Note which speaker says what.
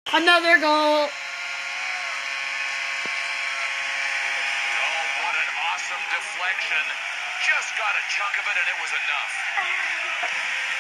Speaker 1: Another goal.
Speaker 2: Oh, what an awesome deflection. Just got a chunk of it and it was enough.